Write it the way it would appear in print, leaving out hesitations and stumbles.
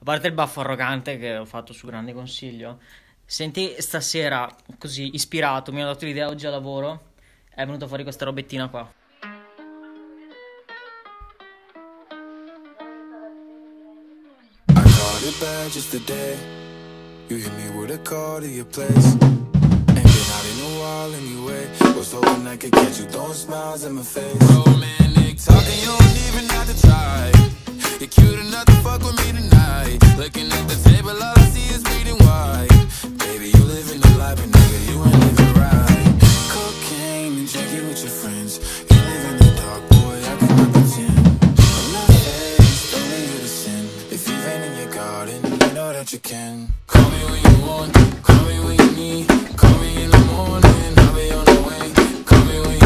A parte il baffo arrogante che ho fatto su grande consiglio, senti, stasera, così ispirato, mi ha dato l'idea oggi a lavoro, è venuta fuori questa robettina qua. I caught it bad just today. You hit me with a call to your place. Ain't been out in a while anyway. Was hoping I could catch you throwing smiles in my face. Romantic talking, you don't even have to try. You're cute enough to fuck with me tonight. Looking at the table, all I see is bleeding white. Baby, you living the life, but nigga, you ain't living right. Cocaine and drinking with your friends. You live in the dark, boy, I cannot pretend. I'm not faced, only you to sin. If you've been in your garden, you know that you can. Call me when you want, call me when you need. Call me in the morning, I'll be on the way. Call me when